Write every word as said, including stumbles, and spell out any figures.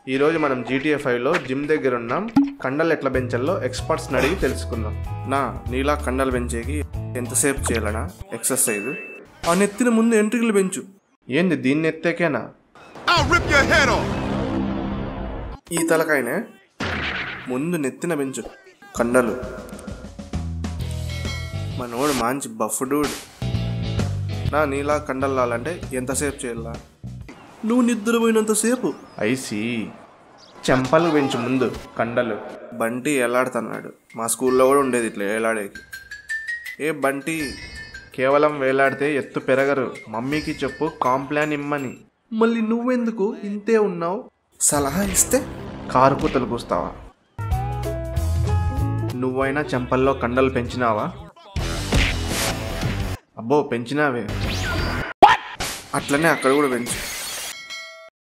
ఈరోజు మనం జీటీఏ ఫైవ్లో జిమ్ దగ్గర ఉన్నాం. కండలు ఎట్లా పెంచాలో ఎక్స్పర్ట్స్ని అడిగి తెలుసుకుందాం. నా నీలా కండలు పెంచేకి ఎంతసేపు చేయాలనా ఎక్సర్సైజ్? ఆ నెత్తిన ముందు ఎంట్రీలు పెంచు. ఏంది దీన్ని ఎత్తేకేనా? ఈ తలకాయనే ముందు నెత్తిన పెంచు కండలు. మనోడు మంచి బఫ్డూడ్. నా నీలా కండలు లాలంటే ఎంతసేపు చేయాలా? నువ్వు నిద్రపోయినంతసేపు. ఐసి చెంపలు పెంచు ముందు కండలు. బంటి వేలాడుతున్నాడు. మా స్కూల్లో కూడా ఉండేది ఇట్లా వేలాడేకి. ఏ బంటి, కేవలం వేలాడితే ఎత్తు పెరగరు. మమ్మీకి చెప్పు కాంప్లాన్ ఇమ్మని. మళ్ళీ నువ్వెందుకు ఇంతే ఉన్నావు? సలహా ఇస్తే కారు కూతలు కూస్తావా? నువ్వైనా చెంపల్లో కండలు పెంచినావా? అబ్బో పెంచినావే. అట్లనే అక్కడ కూడా పెంచు.